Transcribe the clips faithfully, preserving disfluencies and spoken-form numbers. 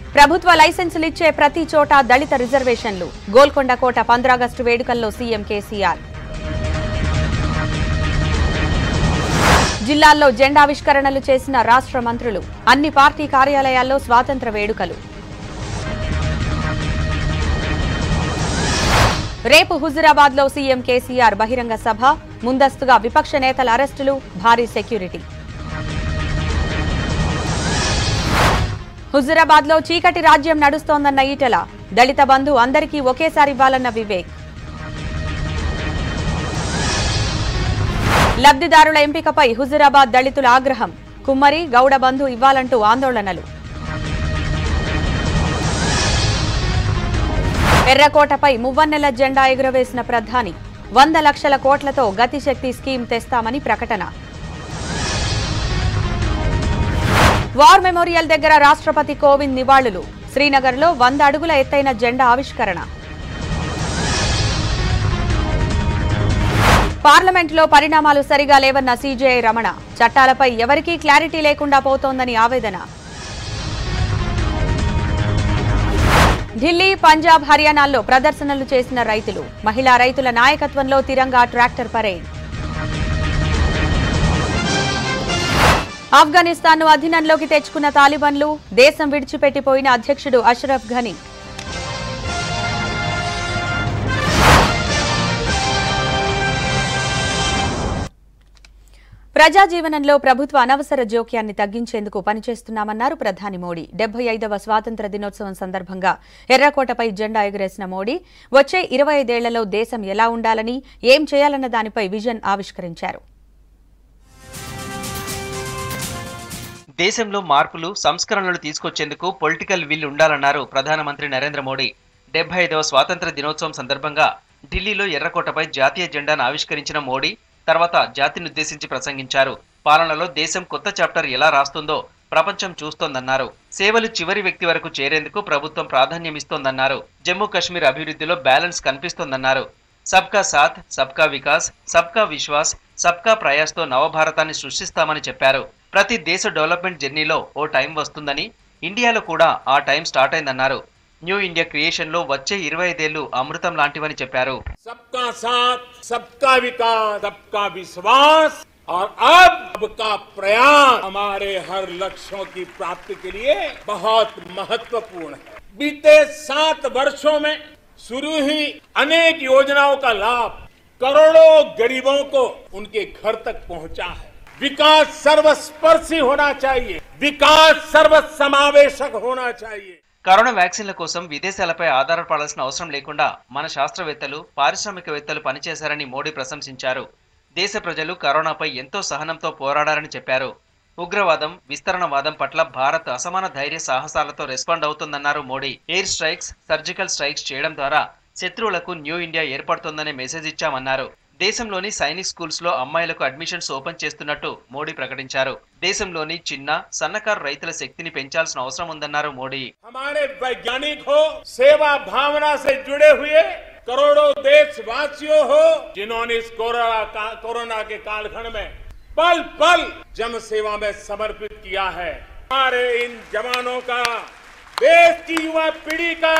ప్రభుత్వ లైసెన్సులు ఇచ్చే ప్రతి చోట దళిత రిజర్వేషన్లు. గోల్కొండ కోట పంద్ర ఆగస్టు వేడుకల్లో సీఎం కేసీఆర్. జిల్లాల్లో జెండావిష్కరణలు చేసిన రాష్ట్ర మంత్రులు. అన్ని పార్టీ కార్యాలయాల్లో స్వాతంత్ర వేడుకలు. రేపు హుజురాబాద్ లో సీఎం కేసీఆర్ బహిరంగ సభ. ముందస్తుగా విపక్ష నేతల అరెస్టులు, భారీ సెక్యూరిటీ. హుజురాబాద్ లో చీకటి రాజ్యం నడుస్తోందన్న ఈటెల. దళిత బంధు అందరికీ ఒకేసారి ఇవ్వాలన్న వివేక్. లబ్ధిదారుల ఎంపికపై హుజురాబాద్ దళితుల ఆగ్రహం. కుమ్మరి, గౌడ బంధు ఇవ్వాలంటూ ఆందోళనలు. ఎర్రకోటపై మువ్వన్నెల జెండా ఎగురవేసిన ప్రధాని. వంద లక్షల కోట్లతో గతిశక్తి స్కీమ్ తెస్తామని ప్రకటన. వార్ మెమోరియల్ దగ్గర రాష్ట్రపతి కోవింద్ నివాళులు. శ్రీనగర్లో వంద అడుగుల ఎత్తైన జెండా ఆవిష్కరణ. పార్లమెంట్లో పరిణామాలు సరిగా లేవన్న సీజేఐ రమణ. చట్టాలపై ఎవరికీ క్లారిటీ లేకుండా పోతోందని ఆవేదన. ఢిల్లీ, పంజాబ్, హర్యానాల్లో ప్రదర్శనలు చేసిన రైతులు. మహిళా రైతుల నాయకత్వంలో తిరంగా ట్రాక్టర్ పరేడ్. ఆఫ్ఘనిస్తాన్ను అధీనంలోకి తెచ్చుకున్న తాలిబాన్లు. దేశం విడిచిపెట్టిపోయిన అధ్యక్షుడు అష్రఫ్ ఘనీ. ప్రజా జీవనంలో ప్రభుత్వ అనవసర జోక్యాన్ని తగ్గించేందుకు పనిచేస్తున్నామన్నారు ప్రధాని మోడీ. డెబ్బై ఐదవ స్వాతంత్ర దినోత్సవం సందర్భంగా ఎర్రకోటపై జెండా ఎగురేసిన మోడీ వచ్చే ఇరవై ఐదేళ్లలో దేశం ఎలా ఉండాలని, ఏం చేయాలన్న దానిపై విజన్ ఆవిష్కరించారు. దేశంలో మార్పులు, సంస్కరణలు తీసుకొచ్చేందుకు పొలిటికల్ విల్ ఉండాలన్నారు ప్రధానమంత్రి నరేంద్ర మోడీ. డెబ్బై ఐదవ స్వాతంత్ర దినోత్సవం సందర్భంగా ఢిల్లీలో ఎర్రకోటపై జాతీయ జెండాను ఆవిష్కరించిన మోడీ తర్వాత జాతినుద్దేశించి ప్రసంగించారు. పాలనలో దేశం కొత్త చాప్టర్ ఎలా రాస్తుందో ప్రపంచం చూస్తోందన్నారు. సేవలు చివరి వ్యక్తి వరకు చేరేందుకు ప్రభుత్వం ప్రాధాన్యమిస్తోందన్నారు. జమ్మూ కశ్మీర్ అభివృద్ధిలో బ్యాలెన్స్ కనిపిస్తోందన్నారు. సబ్కా సాథ్, సబ్కా వికాస్, సబ్కా విశ్వాస్, సబ్కా ప్రయాస్తో నవభారతాన్ని సృష్టిస్తామని చెప్పారు. ప్రతి దేశ డెవలప్మెంట్ జర్నీలో ఓ టైం వస్తుందని, ఇండియాలో కూడా ఆ టైం స్టార్ట్ అయిందన్నారు. న్యూ ఇండియా క్రియేషన్ లో వచ్చే ఇరవై ఐదేళ్లు అమృతం లాంటివని చెప్పారు. सबका साथ, सबका विकास, सबका विश्वास और अब सबका प्रयास हमारे हर लक्ष्यों की प्राप्ति के लिए बहुत महत्वपूर्ण है। बीते सात वर्षों में शुरू हुई अनेक योजनाओं का लाभ करोड़ों गरीबों को उनके घर तक पहुंचा है। विकास सर्वस्पर्शी होना चाहिए, विकास सर्वसमावेशक होना चाहिए। కరోనా వ్యాక్సిన్ల కోసం విదేశాలపై ఆధారపడాల్సిన అవసరం లేకుండా మన శాస్త్రవేత్తలు, పారిశ్రామికవేత్తలు పనిచేశారని మోడీ ప్రశంసించారు. దేశ ప్రజలు కరోనాపై ఎంతో సహనంతో పోరాడారని చెప్పారు. ఉగ్రవాదం, విస్తరణవాదం పట్ల భారత్ అసమాన ధైర్య సాహసాలతో రెస్పాండ్ అవుతుందన్నారు Modi. Air strikes, surgical strikes చేయడం ద్వారా శత్రువులకు న్యూ ఇండియా ఏర్పడుతోందనే మెసేజ్ ఇచ్చామన్నారు. దేశంలోని సైనిక్ స్కూల్స్ లో అమ్మాయిలకు అడ్మిషన్స్ ఓపెన్ చేస్తున్నట్టు మోడీ ప్రకటించారు. దేశంలోని చిన్న, సన్నకారు రైతుల శక్తిని పెంచాల్సిన అవసరం ఉందన్నారు మోడీ. हमारे वैज्ञानिक हो, सेवा भावना से जुड़े हुए करोड़ों देशवासियों हो, जिन्होंने इस कोरोना का, कोरोना के कालखंड में पल पल जन सेवा में समर्पित किया है। हमारे इन जवानों का देश की युवा पीढ़ी का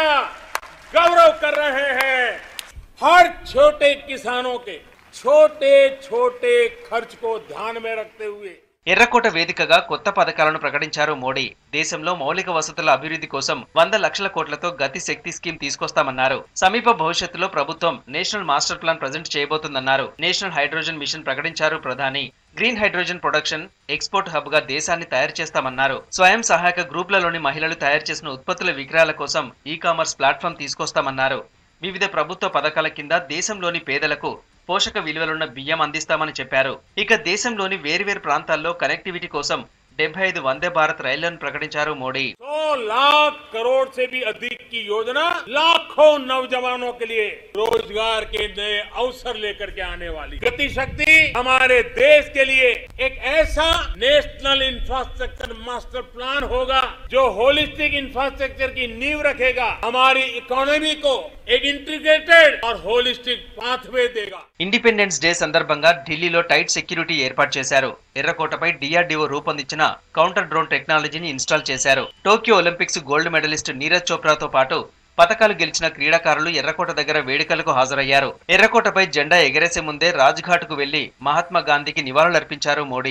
गौरव कर रहे हैं। हर छोटे किसानों के छोटे छोटे खर्च को ध्यान में रखते हुए ఎర్రకోట వేదికగా కొత్త పథకాలను ప్రకటించారు మోడీ. దేశంలో మౌలిక వసతుల అభివృద్ధి కోసం వంద లక్షల కోట్లతో గతి శక్తి స్కీమ్ తీసుకొస్తామన్నారు. సమీప భవిష్యత్తులో ప్రభుత్వం నేషనల్ మాస్టర్ ప్లాన్ ప్రజెంట్ చేయబోతుందన్నారు. నేషనల్ హైడ్రోజన్ మిషన్ ప్రకటించారు ప్రధాని. Green hydrogen production, export hub గా దేశాన్ని తయారు చేస్తామన్నారు. స్వయం సహాయక గ్రూపులలోని మహిళలు తయారు చేసిన ఉత్పత్తుల విక్రయాల కోసం ఈ కామర్స్ ప్లాట్ఫామ్ తీసుకొస్తామన్నారు. వివిధ ప్రభుత్వ పథకాల కింద దేశంలోని పేదలకు పోషక విలువలున్న బియ్యం అందిస్తామని చెప్పారు. ఇక దేశంలోని వేర్వేరు ప్రాంతాల్లో కనెక్టివిటీ కోసం డెబ్బై ఐదు వందే భారత్ రైళ్లను ప్రకటించారు మోడీ. सौ लाख करोड़ से भी अधिक की योजना लाखों नौजवानों के लिए रोजगार के नए अवसर लेकर के आने वाली। गति शक्ति हमारे देश के लिए एक ऐसा नेशनल इंफ्रास्ट्रक्चर मास्टर प्लान होगा जो होलिस्टिक इंफ्रास्ट्रक्चर की नींव रखेगा, हमारी इकोनॉमी को एक इंटीग्रेटेड और होलिस्टिक पाथवे देगा। ఇండిపెండెన్స్ డే సందర్భంగా ఢిల్లీలో టైట్ సెక్యూరిటీ ఏర్పాటు చేశారు. ఎర్రకోటపై డిఆర్డీఓ రూపొందించిన కౌంటర్ డ్రోన్ టెక్నాలజీని ఇన్స్టాల్ చేశారు. Tokyo Olympics gold medalist Neeraj చోప్రాతో పాటు పతకాలు గెలిచిన క్రీడాకారులు ఎర్రకోట దగ్గర వేడుకలకు హాజరయ్యారు. ఎర్రకోటపై జెండా ఎగరేసే ముందే రాజ్ఘాట్కు వెళ్లి మహాత్మా గాంధీకి నివాళులర్పించారు మోడీ.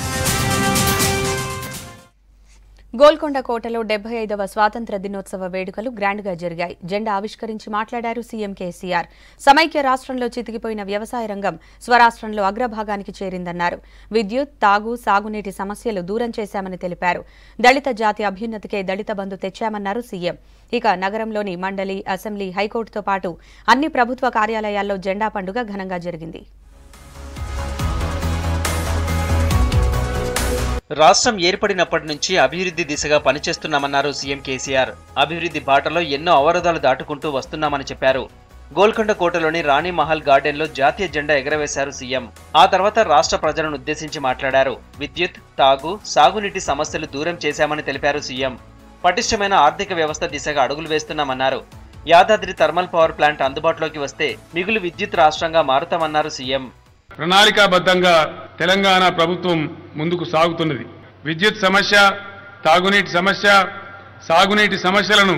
గోల్కొండ కోటలో డెబ్బై ఐదవ స్వాతంత్ర దినోత్సవ వేడుకలు గ్రాండ్ గా జరిగాయి. జెండా ఆవిష్కరించి మాట్లాడారు సీఎం కేసీఆర్. సమైక్య రాష్ట్రంలో చితికిపోయిన వ్యవసాయ రంగం స్వరాష్ట్రంలో అగ్రభాగానికి చేరిందన్నారు. విద్యుత్, తాగు, సాగునీటి సమస్యలు దూరం చేశామని తెలిపారు. దళిత జాతి అభ్యున్నతికే దళిత బంధు తెచ్చామన్నారు సీఎం. ఇక నగరంలోని మండలి, అసెంబ్లీ, హైకోర్టుతో పాటు అన్ని ప్రభుత్వ కార్యాలయాల్లో జెండా పండుగ ఘనంగా జరిగింది. రాష్ట్రం ఏర్పడినప్పటి నుంచి అభివృద్ధి దిశగా పనిచేస్తున్నామన్నారు సీఎం కేసీఆర్. అభివృద్ధి బాటలో ఎన్నో అవరోధాలు దాటుకుంటూ వస్తున్నామని చెప్పారు. గోల్కొండ కోటలోని రాణి మహల్ గార్డెన్లో జాతీయ జెండా ఎగరవేశారు సీఎం. ఆ తర్వాత రాష్ట్ర ప్రజలను ఉద్దేశించి మాట్లాడారు. విద్యుత్, తాగు, సాగునీటి సమస్యలు దూరం చేశామని తెలిపారు సీఎం. పటిష్టమైన ఆర్థిక వ్యవస్థ దిశగా అడుగులు వేస్తున్నామన్నారు. యాదాద్రి థర్మల్ పవర్ ప్లాంట్ అందుబాటులోకి వస్తే మిగులు విద్యుత్ రాష్ట్రంగా మారుతామన్నారు సీఎం. ప్రణాళికాబద్ధంగా తెలంగాణ ప్రభుత్వం ముందుకు సాగుతున్నది. విద్యుత్ సమస్య, తాగునీటి సమస్య, సాగునీటి సమస్యలను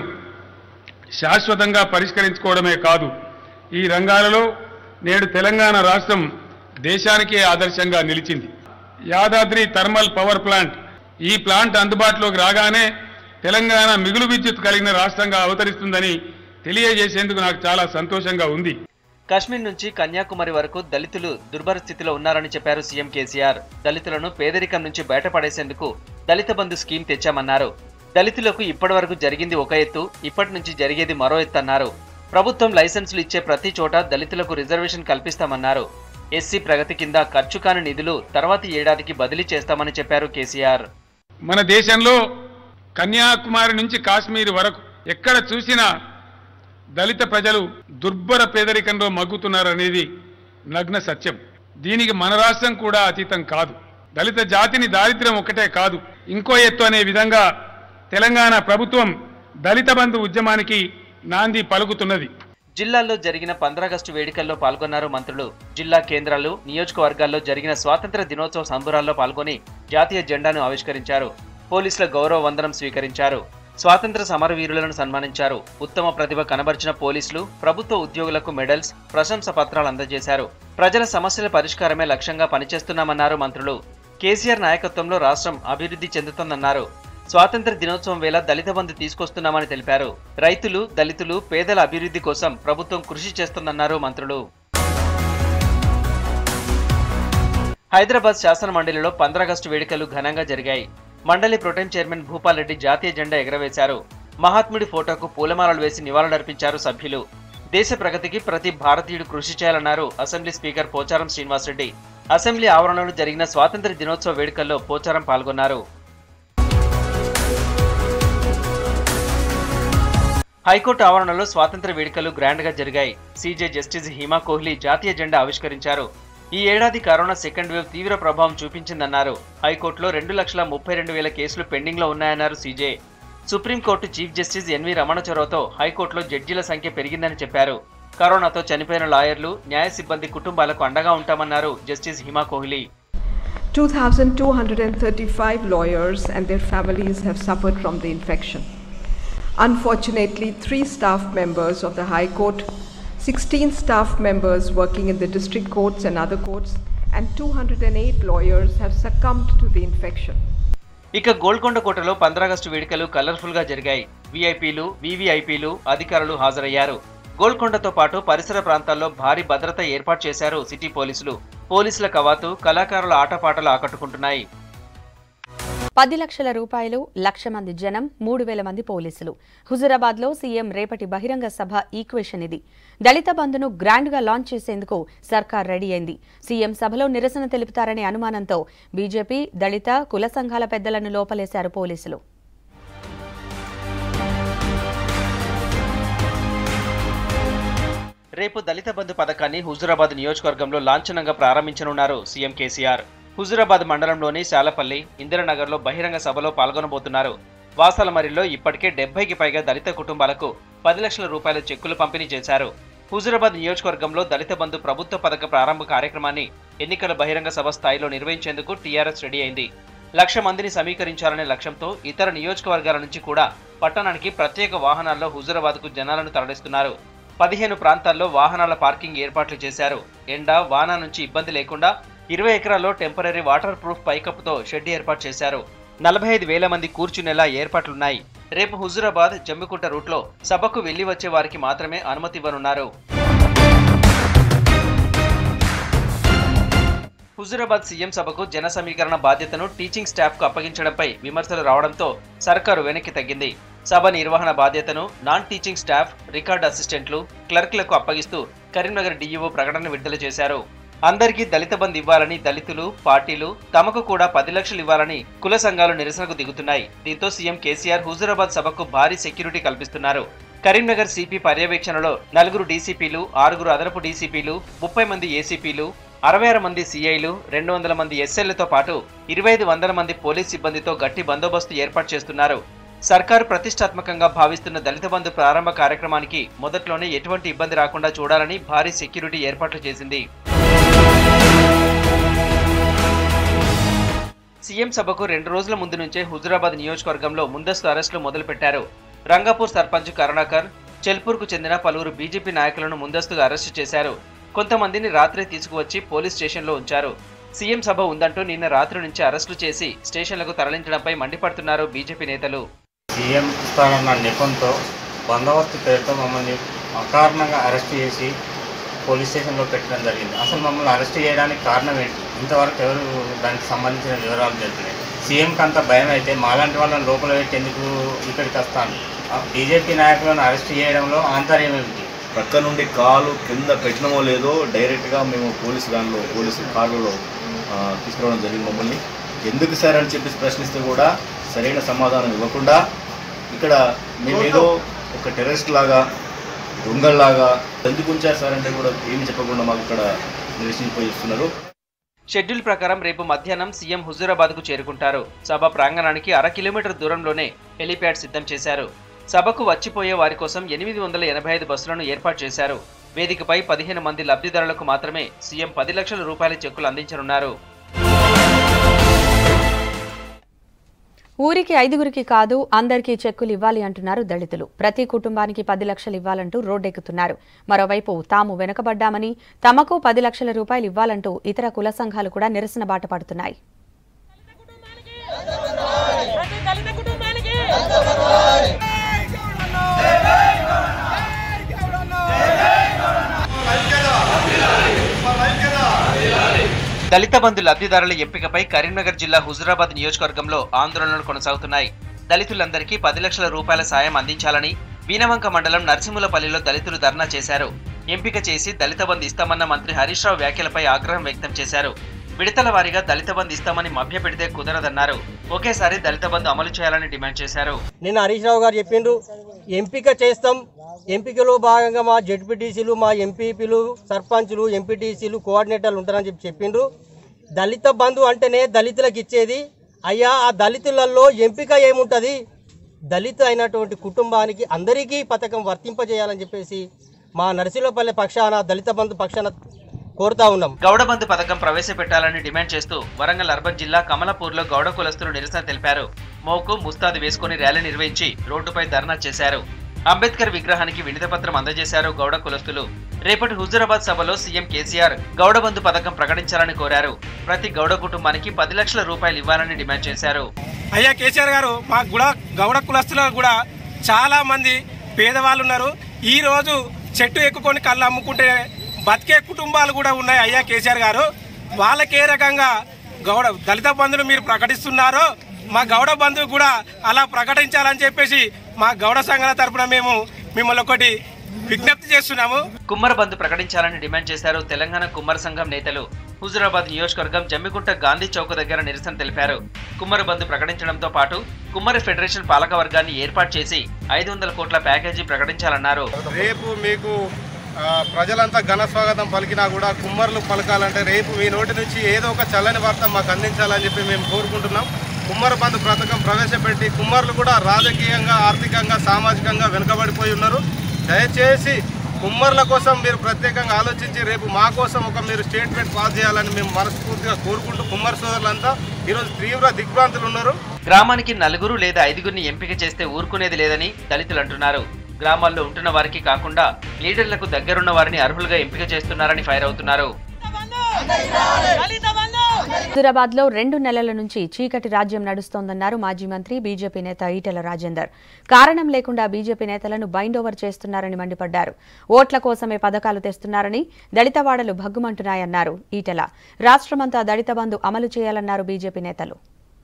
శాశ్వతంగా పరిష్కరించుకోవడమే కాదు, ఈ రంగాలలో నేడు తెలంగాణ రాష్ట్రం దేశానికే ఆదర్శంగా నిలిచింది. యాదాద్రి థర్మల్ పవర్ ప్లాంట్, ఈ ప్లాంట్ అందుబాటులోకి రాగానే తెలంగాణ మిగులు విద్యుత్ కలిగిన రాష్ట్రంగా అవతరిస్తుందని తెలియజేసేందుకు నాకు చాలా సంతోషంగా ఉంది. కాశ్మీర్ నుంచి కన్యాకుమారి వరకు దళితులు దుర్భర స్థితిలో ఉన్నారని చెప్పారు సీఎం కేసీఆర్. దళితులను పేదరికం నుంచి బయటపడేసేందుకు దళిత బంధు స్కీమ్ తెచ్చామన్నారు. దళితులకు ఇప్పటి వరకు జరిగింది ఒక ఎత్తు, ఇప్పటి నుంచి జరిగేది మరో ఎత్తు అన్నారు. ప్రభుత్వం లైసెన్సులు ఇచ్చే ప్రతి చోట దళితులకు రిజర్వేషన్ కల్పిస్తామన్నారు. ఎస్సీ ప్రగతి కింద ఖర్చు కాని నిధులు తర్వాతి ఏడాదికి బదిలీ చేస్తామని చెప్పారు కేసీఆర్. మన దేశంలో కన్యాకుమారి నుంచి కాశ్మీర్ వరకు ఎక్కడ చూసినా దళిత ప్రజలు దుర్భర పేదరికంలో మగ్గుతున్నారనేది నగ్న సత్యం. దీనికి మన రాష్ట్రం కూడా అతీతం కాదు. దళిత జాతిని దారిద్ర్యం ఒకటే కాదు, ఇంకో ఎత్తు అనే విధంగా తెలంగాణ ప్రభుత్వం దళిత బంధు ఉద్యమానికి నాంది పలుకుతున్నది. జిల్లాల్లో జరిగిన పంద్రాగస్టు వేడుకల్లో పాల్గొన్నారు మంత్రులు. జిల్లా కేంద్రాలు, నియోజకవర్గాల్లో జరిగిన స్వాతంత్ర దినోత్సవ సంబురాల్లో పాల్గొని జాతీయ జెండాను ఆవిష్కరించారు. పోలీసుల గౌరవ వందనం స్వీకరించారు. స్వాతంత్ర సమరవీరులను సన్మానించారు. ఉత్తమ ప్రతిభ కనబర్చిన పోలీసులు, ప్రభుత్వ ఉద్యోగులకు మెడల్స్, ప్రశంస పత్రాలు అందజేశారు. ప్రజల సమస్యల పరిష్కారమే లక్ష్యంగా పనిచేస్తున్నామన్నారు మంత్రులు. కేసీఆర్ నాయకత్వంలో రాష్ట్రం అభివృద్ధి చెందుతోందన్నారు. స్వాతంత్ర దినోత్సవం వేళ దళిత బంధు తీసుకొస్తున్నామని తెలిపారు. రైతులు, దళితులు, పేదల అభివృద్ధి కోసం ప్రభుత్వం కృషి చేస్తుందన్నారు మంత్రులు. హైదరాబాద్ శాసన మండలిలో పంద్రాగస్టు వేడుకలు ఘనంగా జరిగాయి. మండలి ప్రొటెం చైర్మన్ భూపాల్ రెడ్డి జాతీయ జెండా ఎగరవేశారు. మహాత్ముడి ఫోటోకు పూలమాలలు వేసి నివాళులర్పించారు సభ్యులు. దేశ ప్రగతికి ప్రతి భారతీయుడు కృషి చేయాలన్నారు assembly speaker Pocharam Srinivasa Reddy. Assembly ఆవరణలో జరిగిన స్వాతంత్ర దినోత్సవ వేడుకల్లో పోచారం పాల్గొన్నారు. హైకోర్టు ఆవరణలో స్వాతంత్ర వేడుకలు గ్రాండ్ గా జరిగాయి. సీజే జస్టిస్ హిమా కోహ్లీ జాతీయ జెండా ఆవిష్కరించారు. ఈ ఏడాది కరోనా సెకండ్ వేవ్ తీవ్ర ప్రభావం చూపించిందన్నారు. హైకోర్టులో రెండు లక్షల ముప్పై రెండు వేల కేసులు పెండింగ్ లో ఉన్నాయన్నారు CJ. Supreme court chief justice NV Ramana చొరవతో హైకోర్టులో జడ్జీల సంఖ్య పెరిగిందని చెప్పారు. కరోనాతో చనిపోయిన లాయర్లు, న్యాయ సిబ్బంది కుటుంబాలకు అండగా ఉంటామన్నారు justice Hima Kohli. two thousand two hundred thirty-five lawyers and their families have suffered from the infection. Unfortunately, three staff members of the High Court, sixteen staff members working in the district courts and other courts, and two hundred eight lawyers have succumbed to the infection. ఇక గోల్కొండ కోటలో పంద్రాగస్టు వేడుకలు colourful గా జరిగాయి. వీఐపీలు, వీవీఐపీలు, అధికారులు హాజరయ్యారు. గోల్కొండతో పాటు పరిసర ప్రాంతాల్లో భారీ భద్రత ఏర్పాటు చేశారు సిటీ పోలీసులు. పోలీసుల కవాతు, కళాకారుల ఆటపాటలు ఆకట్టుకుంటున్నాయి. పది లక్షల రూపాయలు, లక్ష మంది జనం, మూడు వేల మంది పోలీసులు. హుజూరాబాద్ లో సీఎం రేపటి బహిరంగ సభ ఈక్వేషన్ ఇది. దళిత బంధును గ్రాండ్ గా లాంచ్ చేసేందుకు సర్కార్ రెడీ అయింది. సీఎం సభలో నిరసన తెలుపుతారనే అనుమానంతో బీజేపీ, దళిత, కుల సంఘాల పెద్దలను లోపలేశారు పోలీసులు. రేపు దళిత బంధు పథకాన్ని హుజూరాబాద్ నియోజకవర్గంలో లాంఛనంగా ప్రారంభించనున్నారు సీఎం కేసీఆర్. హుజూరాబాద్ మండలంలోని శాలపల్లి, ఇందిరానగర్లో బహిరంగ సభలో పాల్గొనబోతున్నారు. వాసాలమరిలో ఇప్పటికే డెబ్బైకి పైగా దళిత కుటుంబాలకు పది లక్షల రూపాయల చెక్కులు పంపిణీ చేశారు. హుజూరాబాద్ నియోజకవర్గంలో దళిత బంధు ప్రభుత్వ పథక ప్రారంభ కార్యక్రమాన్ని ఎన్నికల బహిరంగ సభ స్థాయిలో నిర్వహించేందుకు టీఆర్ఎస్ రెడీ అయింది. లక్ష మందిని సమీకరించాలనే లక్ష్యంతో ఇతర నియోజకవర్గాల నుంచి కూడా పట్టణానికి ప్రత్యేక వాహనాల్లో హుజూరాబాద్కు జనాలను తరలిస్తున్నారు. పదిహేను ప్రాంతాల్లో వాహనాల పార్కింగ్ ఏర్పాట్లు చేశారు. ఎండ వాన నుంచి ఇబ్బంది లేకుండా ఇరవై ఎకరాల్లో టెంపరీ వాటర్ ప్రూఫ్ పైకప్పుతో షెడ్ ఏర్పాటు చేశారు. నలభై ఐదు వేల మంది కూర్చునేలా ఏర్పాట్లున్నాయి. రేపు హుజూరాబాద్ జమ్మికుంట రూట్లో సభకు వెళ్లి వచ్చే వారికి మాత్రమే అనుమతి ఇవ్వనున్నారు. హుజూరాబాద్ సీఎం సభకు జన సమీకరణ బాధ్యతను టీచింగ్ స్టాఫ్ కు అప్పగించడంపై విమర్శలు రావడంతో సర్కారు వెనక్కి తగ్గింది. సభ నిర్వహణ బాధ్యతను నాన్ టీచింగ్ స్టాఫ్, రికార్డు అసిస్టెంట్లు, క్లర్క్లకు అప్పగిస్తూ కరీంనగర్ డీఈఓ ప్రకటన విడుదల చేశారు. అందరికీ దళిత బంధు ఇవ్వాలని దళితులు, పార్టీలు, తమకు కూడా పది లక్షలు ఇవ్వాలని కుల సంఘాలు నిరసనకు దిగుతున్నాయి. దీంతో సీఎం కేసీఆర్ హుజూరాబాద్ సభకు భారీ సెక్యూరిటీ కల్పిస్తున్నారు. కరీంనగర్ సిపి పర్యవేక్షణలో నలుగురు డీసీపీలు, ఆరుగురు అదనపు డీసీపీలు, ముప్పై మంది ఏసీపీలు, అరవై ఆరు మంది సీఐలు, రెండు వందల మంది ఎస్ఎల్తో పాటు ఇరవై ఐదు వందల మంది పోలీస్ సిబ్బందితో గట్టి బందోబస్తు ఏర్పాటు చేస్తున్నారు. సర్కారు ప్రతిష్టాత్మకంగా భావిస్తున్న దళిత బంధు ప్రారంభ కార్యక్రమానికి మొదట్లోనే ఎటువంటి ఇబ్బంది రాకుండా చూడాలని భారీ సెక్యూరిటీ ఏర్పాట్లు చేసింది. సీఎం సభకు రెండు రోజుల ముందు నుంచే హుజూరాబాద్ నియోజకవర్గంలో ముందస్తు అరెస్టులు మొదలుపెట్టారు. రంగాపూర్ సర్పంచ్ కరుణాకర్, చెల్పూర్కు చెందిన పలువురు బీజేపీ నాయకులను ముందస్తుగా అరెస్టు చేశారు. కొంతమందిని రాత్రి తీసుకువచ్చి పోలీస్ స్టేషన్లో ఉంచారు. సీఎం సభ ఉందంటూ నిన్న రాత్రి నుంచి అరెస్టులు చేసి స్టేషన్లకు తరలించడంపై మండిపడుతున్నారు బీజేపీ నేతలు. సీఎం ఇస్తానన్న నెపంతో బందోబస్తు పేరుతో మమ్మల్ని అకారణంగా అరెస్ట్ చేసి పోలీస్ స్టేషన్లో పెట్టడం జరిగింది. అసలు మమ్మల్ని అరెస్ట్ చేయడానికి కారణం ఏంటి? ఇంతవరకు ఎవరు దానికి సంబంధించిన వివరాలు తెలిపినాయి. సీఎంకి అంత భయం అయితే మాలాంటి వాళ్ళని లోపల పెట్టి ఎందుకు ఇక్కడికి వస్తాను? బీజేపీ నాయకులను అరెస్ట్ చేయడంలో ఆంతర్యం ఏమిటి? పక్క నుండి కాలు కింద పెట్టడమో లేదో డైరెక్ట్గా మేము పోలీసు వ్యాన్లో పోలీసు కార్లలో తీసుకురావడం జరిగింది. మమ్మల్ని ఎందుకు సార్ అని చెప్పేసి ప్రశ్నిస్తే కూడా సరైన సమాధానం ఇవ్వకుండా ఇక్కడ మేమేదో ఒక టెర్రరిస్ట్ లాగా, దొంగల్లాగా ఎందుకు ఉంచారు సార్ అంటే కూడా ఏమి చెప్పకుండా మాకు ఇక్కడ నిరసించిపోయి ఇస్తున్నారు. షెడ్యూల్ ప్రకారం రేపు మధ్యాహ్నం సీఎం హుజూరాబాద్కు చేరుకుంటారు. సభ ప్రాంగణానికి అర కిలోమీటర్ దూరంలోనే హెలీప్యాడ్ సిద్ధం చేశారు. సభకు వచ్చిపోయే వారి కోసం ఎనిమిది వందల ఎనభై ఐదు బస్సులను ఏర్పాటు చేశారు. వేదికపై పదిహేను మంది లబ్ధిదారులకు మాత్రమే సీఎం పది లక్షల రూపాయల చెక్కులు అందించనున్నారు. ఊరికి ఐదుగురికి కాదు అందరికీ చెక్కులు ఇవ్వాలి అంటున్నారు దళితులు. ప్రతి కుటుంబానికి పది లక్షలు ఇవ్వాలంటూ రోడ్డెక్కుతున్నారు. మరోవైపు తాము వెనుకబడ్డామని, తమకు పది లక్షల రూపాయలు ఇవ్వాలంటూ ఇతర కుల సంఘాలు కూడా నిరసన బాట పడుతున్నాయి. దళిత బంధు లబ్ధిదారుల ఎంపికపై కరీంనగర్ జిల్లా హుజూరాబాద్ నియోజకవర్గంలో ఆందోళనలు కొనసాగుతున్నాయి. దళితులందరికీ పది లక్షల రూపాయల సాయం అందించాలని వీనవంక మండలం నర్సింహులపల్లిలో దళితులు ధర్నా చేశారు. ఎంపిక చేసి దళిత బంధు ఇస్తామన్న మంత్రి హరీష్ రావు వ్యాఖ్యలపై ఆగ్రహం వ్యక్తం చేశారు. విడతల వారీగా దళిత బంధు ఇస్తామని మభ్యపెడితే కుదరదన్నారు. ఒకేసారి దళిత బంధు అమలు చేయాలని డిమాండ్ చేశారు. నిన్న హరీష్ రావు గారు చెప్పిండ్రు, ఎంపిక చేస్తాం, ఎంపికలో భాగంగా మా జెడ్పీటీసీలు, మా ఎంపీపీలు, సర్పంచులు, ఎంపీటీసీలు, కోఆర్డినేటర్లు ఉంటారని చెప్పి చెప్పిండ్రు. దళిత బంధు అంటేనే దళితులకు ఇచ్చేది. అయ్యా, ఆ దళితులలో ఎంపిక ఏముంటుంది? దళిత అయినటువంటి కుటుంబానికి అందరికీ పథకం వర్తింపజేయాలని చెప్పేసి మా నర్సింహులపల్లి పక్షాన, దళిత బంధు పక్షాన కోరుతా ఉన్నాం. గౌడ బంధు పథకం ప్రవేశపెట్టాలని డిమాండ్ చేస్తూ వరంగల్ అర్బన్ జిల్లా కమలాపూర్లో గౌడ కులస్తులు నిరసన తెలిపారు. మోకు ముస్తాదు వేసుకుని ర్యాలీ నిర్వహించి రోడ్డుపై ధర్నా చేశారు. అంబేద్కర్ విగ్రహానికి వినతిపత్రం అందజేశారు గౌడ కులస్తులు. రేపటి హుజూరాబాద్ సభలో సీఎం కేసీఆర్ గౌడ బంధు పథకం ప్రకటించాలని కోరారు. ప్రతి గౌడ కుటుంబానికి పది లక్షల రూపాయలు ఇవ్వాలని డిమాండ్ చేశారు. అయ్యా కేసీఆర్ గారు, మా కూడా గౌడ కులస్తులకు కూడా చాలా మంది పేదవాళ్ళు ఉన్నారు. ఈ రోజు చెట్టు ఎక్కుకొని కళ్ళు అమ్ముకుంటే బతికే కుటుంబాలు కూడా ఉన్నాయి. అయ్యా కేసీఆర్ గారు, వాళ్ళకే రకంగా గౌడ దళిత బంధును మీరు ప్రకటిస్తున్నారో మా గౌడ బంధువు కూడా అలా ప్రకటించాలని చెప్పేసి మా గౌడ సంఘాల తరపున మేము మిమ్మల్ని ఒకటి విజ్ఞప్తి చేస్తున్నాము. కుమ్మర బంధు ప్రకటించాలని డిమాండ్ చేశారు తెలంగాణ కుమ్మర సంఘం నేతలు. హుజూరాబాద్ నియోజకవర్గం జమ్మికుంట గాంధీ చౌక్ దగ్గర నిరసన తెలిపారు. కుమ్మర బంధు ప్రకటించడంతో పాటు కుమ్మరి ఫెడరేషన్ పాలక వర్గాన్ని ఏర్పాటు చేసి ఐదు వందల కోట్ల ప్యాకేజీ ప్రకటించాలన్నారు. రేపు మీకు ప్రజలంతా ఘన స్వాగతం పలికినా కూడా కుమ్మర్లు పలకాలంటే రేపు మీ నోటి నుంచి ఏదో ఒక చల్లని వార్త మాకు అందించాలని చెప్పి మేము కోరుకుంటున్నాం. కుమ్మర బంధు పథకం ప్రవేశపెట్టి కుమ్మర్లు కూడా రాజకీయంగా, ఆర్థికంగా, సామాజికంగా వెనుకబడిపోయి ఉన్నారు. దయచేసి కుమ్మర్ల కోసం మీరు ప్రత్యేకంగా ఆలోచించి రేపు మా కోసం ఒక మీరు స్టేట్మెంట్ పాస్ చేయాలని మేము మనస్ఫూర్తిగా కోరుకుంటూ కుమ్మర్ సోదరులంతా ఈరోజు తీవ్ర దిగ్భ్రాంతులు ఉన్నారు. గ్రామానికి నలుగురు లేదా ఐదుగురిని ఎంపిక చేస్తే ఊరుకునేది లేదని దళితులు అంటున్నారు. గ్రామాల్లో ఉంటున్న వారికి కాకుండా లీడర్లకు దగ్గరున్న వారిని అర్హులుగా ఎంపిక చేస్తున్నారని ఫైర్ అవుతున్నారు. హైదరాబాద్ లో రెండు నెలల నుంచి చీకటి రాజ్యం నడుస్తోందన్నారు మాజీ మంత్రి బీజేపీ నేత ఈటెల రాజేందర్. కారణం లేకుండా బీజేపీ నేతలను బైండ్ ఓవర్ చేస్తున్నారని మండిపడ్డారు. ఓట్ల కోసమే పథకాలు తెస్తున్నారని దళితవాడలు భగ్గుమంటున్నాయన్నారు ఈటెల. రాష్ట్రమంతా దళిత బంధు అమలు చేయాలన్నారు బీజేపీ నేతలు.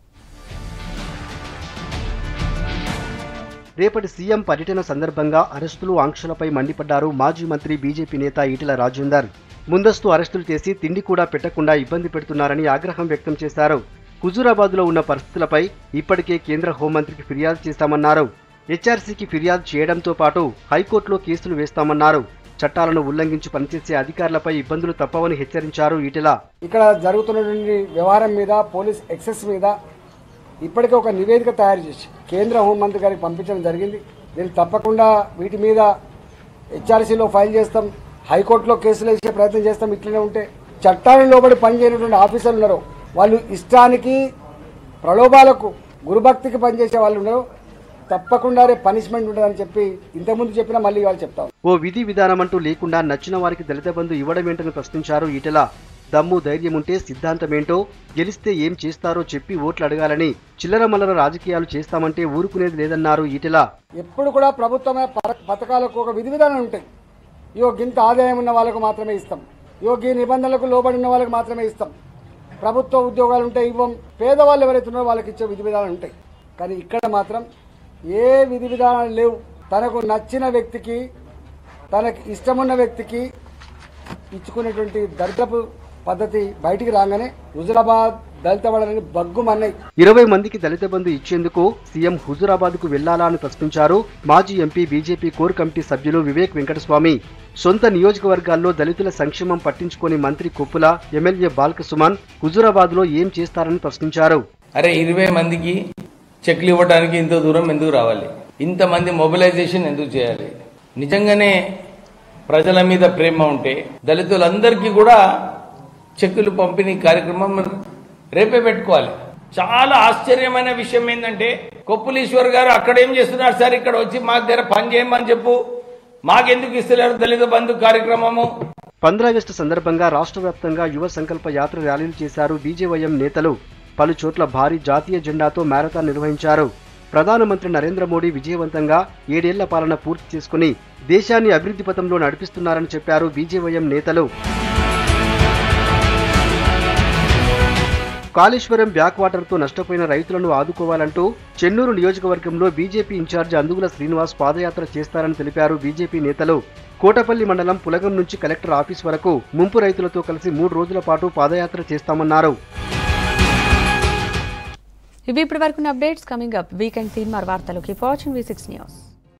రేపటి సీఎం పర్యటన సందర్భంగా అరెస్టులు ఆంక్షలపై మండిపడ్డారు మాజీ మంత్రి బీజేపీ నేత ఈటెల రాజేందర్. ముందస్తు అరెస్టులు చేసి తిండి కూడా పెట్టకుండా ఇబ్బంది పెడుతున్నారని ఆగ్రహం వ్యక్తం చేశారు. హుజూరాబాద్లో ఉన్న పరిస్థితులపై ఇప్పటికే కేంద్ర హోంమంత్రికి ఫిర్యాదు చేశామన్నారు. హెచ్ఆర్సీకి ఫిర్యాదు చేయడంతో పాటు హైకోర్టులో కేసులు వేస్తామన్నారు. చట్టాలను ఉల్లంఘించి పనిచేసే అధికారులపై ఇబ్బందులు తప్పవని హెచ్చరించారు ఈటెల. ఇక్కడ జరుగుతున్నటువంటి వ్యవహారం మీద పోలీస్ ఎక్సెస్ మీద ఇప్పటికే ఒక నివేదిక తయారు చేసి కేంద్ర హోంమంత్రి గారికి పంపించడం జరిగింది. దీన్ని తప్పకుండా వీటి మీద హెచ్ఆర్సీలో ఫైల్ చేస్తాం, హైకోర్టులో కేసులు వేసే ప్రయత్నం చేస్తాం. ఇట్లనే ఉంటే చట్టాన్ని లోబడి పనిచేయనటువంటి ఆఫీసర్లు ఉన్నారు, వాళ్ళు ఇష్టానికి ప్రలోభాలకు గురుభక్తికి పనిచేసే వాళ్ళు ఉన్నారు, తప్పకుండా రేపు పనిష్మెంట్ ఉంటుందని చెప్పి ఇంతకుముందు చెప్పినా మళ్ళీ వాళ్ళు చెప్తాం. ఓ విధి విధానం అంటూ లేకుండా నచ్చిన వారికి దళిత బంధు ఇవ్వడం ఏంటని ప్రశ్నించారు ఈటెల. దమ్ము ధైర్యం ఉంటే సిద్ధాంతమేంటో, గెలిస్తే ఏం చేస్తారో చెప్పి ఓట్లు అడగాలని, చిల్లర మల్లర రాజకీయాలు చేస్తామంటే ఊరుకునేది లేదన్నారు ఈటెల. ఎప్పుడు కూడా ప్రభుత్వమే పథకాలకు ఒక విధి విధానాలు ఉంటాయి. ఇయో గింత ఆదాయం ఉన్న వాళ్ళకు మాత్రమే ఇస్తాం, ఇయో ఈ నిబంధనలకు లోబడి ఉన్న వాళ్ళకి మాత్రమే ఇస్తాం, ప్రభుత్వ ఉద్యోగాలు ఉంటే ఇవ్వం, పేదవాళ్ళు ఎవరైతే ఉన్నారో వాళ్ళకి ఇచ్చే విధి విధానాలు ఉంటాయి. కానీ ఇక్కడ మాత్రం ఏ విధి విధానాలు లేవు. తనకు నచ్చిన వ్యక్తికి, తనకి ఇష్టమున్న వ్యక్తికి ఇచ్చుకునేటువంటి దరిద్రపు పద్ధతి బయటికి రాగానే హుజూరాబాద్ దళితవాడని బగ్గుమన్నాయి. ఇరవై మందికి దళిత బంధు ఇచ్చేందుకు సీఎం హుజూరాబాద్ కు వెళ్లాలా అని ప్రశ్నించారు మాజీ ఎంపీ బీజేపీ కోర్ కమిటీ సభ్యులు వివేక్ వెంకటస్వామి. సొంత నియోజకవర్గాల్లో దళితుల సంక్షేమం పట్టించుకోని మంత్రి కొప్పుల, ఎమ్మెల్యే బాల్క సుమన్ హుజూరాబాద్ లో ఏం చేస్తారని ప్రశ్నించారు. అరే ఇరవై మందికి చెక్లు ఇవ్వడానికి ఇంత దూరం ఎందుకు రావాలి? ఇంతమంది మొబిలైజేషన్ ఎందుకు చేయాలి? నిజంగానే ప్రజల మీద ప్రేమ ఉంటే దళితులందరికీ కూడా చెక్కులు పంపిణీ కార్యక్రమం రేపే పెట్టుకోవాలి. చాలా ఆశ్చర్యమైన విషయం ఏంటంటే కొప్పులీశ్వర్ గారు అక్కడ ఏం చేస్తున్నారు సార్, ఇక్కడ వచ్చి మా దగ్గర పని చేయమని చెప్పు, మాకెందుకు ఇస్తలేరు దళిత బంధు కార్యక్రమము? పంద్రాగస్టు సందర్భంగా రాష్ట్ర వ్యాప్తంగా యువ సంకల్ప యాత్ర ర్యాలీలు చేశారు బీజేవైఎం నేతలు. పలు చోట్ల భారీ జాతీయ జెండాతో మ్యారథాన్ నిర్వహించారు. ప్రధానమంత్రి నరేంద్ర మోడీ విజయవంతంగా ఏడేళ్ల పాలన పూర్తి చేసుకుని దేశాన్ని అభివృద్ధి పథంలో నడిపిస్తున్నారని చెప్పారు బీజేవైఎం నేతలు. కాళేశ్వరం బ్యాక్ వాటర్ తో నష్టపోయిన రైతులను ఆదుకోవాలంటూ చెన్నూరు నియోజకవర్గంలో బీజేపీ ఇన్ఛార్జి అందుగుల శ్రీనివాస్ పాదయాత్ర చేస్తారని తెలిపారు బీజేపీ నేతలు. కోటపల్లి మండలం పులగం నుంచి కలెక్టర్ ఆఫీస్ వరకు ముంపు రైతులతో కలిసి మూడు రోజుల పాటు పాదయాత్ర చేస్తామన్నారు. ఇవి ఇప్పటి వరకు updates. Coming up weekend Teenmaar Varthalu. Keep watching V six news.